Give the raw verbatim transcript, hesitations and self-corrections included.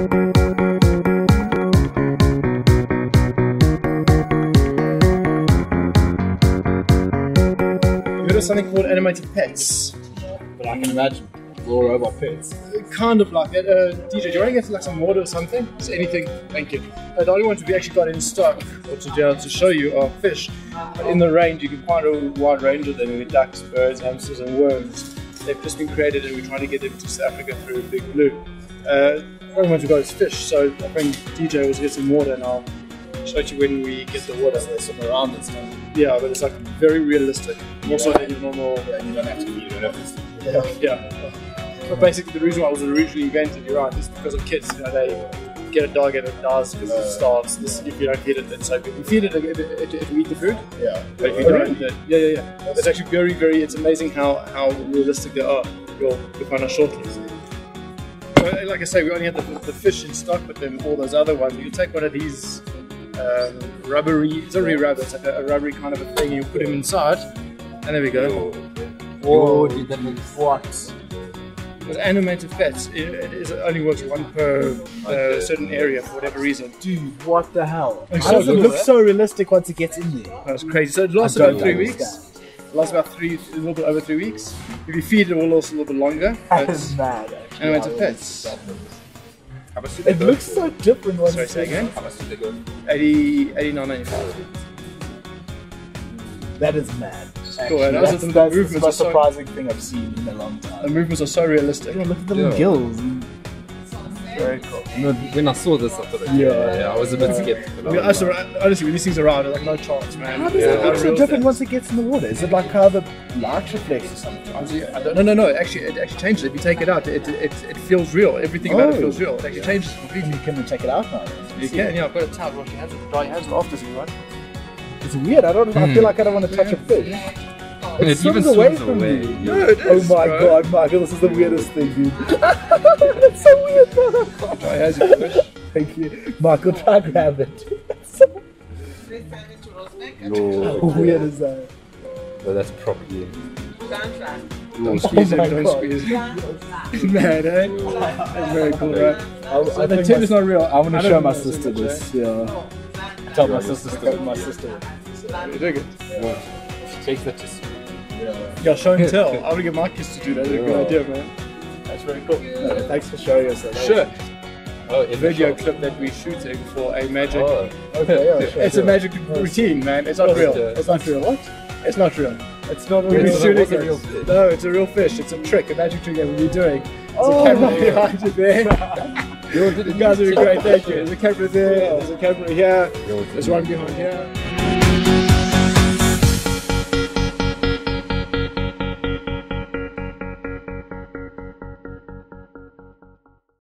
Heard of something called animated pets? But I can imagine. Raw robot pets. Kind of like that. Uh, D J, do you want to get like some water or something? Just anything. Thank you. Uh, the only ones we actually got in stock, or to be able to show you, are fish. But in the range, you can find a wide range of them. We have ducks, birds, hamsters, and worms. They've just been created, and we're trying to get them to South Africa through Big Blue. Uh, the only ones we got is fish. So I think D J was get some water, and I'll show you when we get the water. So there's some around this one. Yeah, but it's like very realistic. More so than your normal. Yeah, and you don't have to feed, you don't have to. Yeah. yeah. But basically, the reason why it was originally invented, you're right, is because of kids. You know, they get a dog and it dies because it starves. This, if you don't feed it, then so good. You feed it, it, it, it, it will eat the food. Yeah. But if you oh, don't, then, yeah, yeah, yeah. It's actually very, very. It's amazing how how realistic they are. You'll, you'll find out shortly. So, like I say, we only had the, the fish in stock, but then all those other ones. You take one of these um, rubbery. It's not really rubber. It's like a, a rubbery kind of a thing. You put them inside, and there we go. Whoa, dude, that looks what? With animated pets, it, it only works one per uh, certain area for whatever reason. Dude, what the hell? Like, How so does it good, look eh? so realistic once it gets in there? That's crazy. So it lasts I don't about three understand. weeks. It lasts about three, a little bit over three weeks. If you feed it, it will last a little bit longer. That But is mad, actually. animated How pets. that looks. It looks so different once Sorry, it's say again? How much did they go? eighty, eighty-nine ninety-five. That is mad. Cool, and That's, also the that's the movements most are so- surprising thing I've seen in a long The time. movements are so realistic. Yeah, look at the little Yeah. gills. Very cool. No, when I saw this, I thought, okay, Yeah. yeah, I was a bit skeptical. I mean, honestly, honestly, when these things are out, like no chance, man. How does Yeah, it look so real different things. once it gets in the water? Is it like how the light reflects or something? Honestly, I don't, no, no, no. Actually, it actually changes. If you take it out, it it, it feels real. Everything about it Oh. feels real. It actually changes completely. You can take it out now. You can, yeah. I've got a towel. Wash your hands with the dry hands after you, right? It's weird. I don't. I feel like I don't want to touch a fish. And it even swims away swims from away. me. No, it Oh is, my bro. god, Michael, this is the weirdest thing, dude. That's so weird, man. Dry hands with the fish. Thank you. Michael, try grab it. That's so Lord. how weird is that? Well, that's properly. Don't squeeze Oh it. my Don't God. squeeze it. Mad, eh? That's very cool, right? I, So the tip is not real. I want to I show don't my know so sister much, this. Yeah. Tell my sister to go. My sister. You're doing it. Take that to school. Yeah, show and tell. I want to get my kids to do that. That's a good Yeah. idea, man. That's very cool. No, thanks for showing us that. Sure. Oh, in the Video shop. clip that we're shooting for a magic. Oh, Okay, yeah, sure, It's sure. a magic routine, man. It's not Just, real. uh, It's not real. What? It's not real. It's not We're really. so that shooting was a it. real fish. No, it's a real fish. It's a trick, a magic trick that we'll be doing. There's Oh, a camera my behind you there. Yo, You guys are doing great. Thank you. There's a camera there. There's a camera here. Yo, There's one behind here.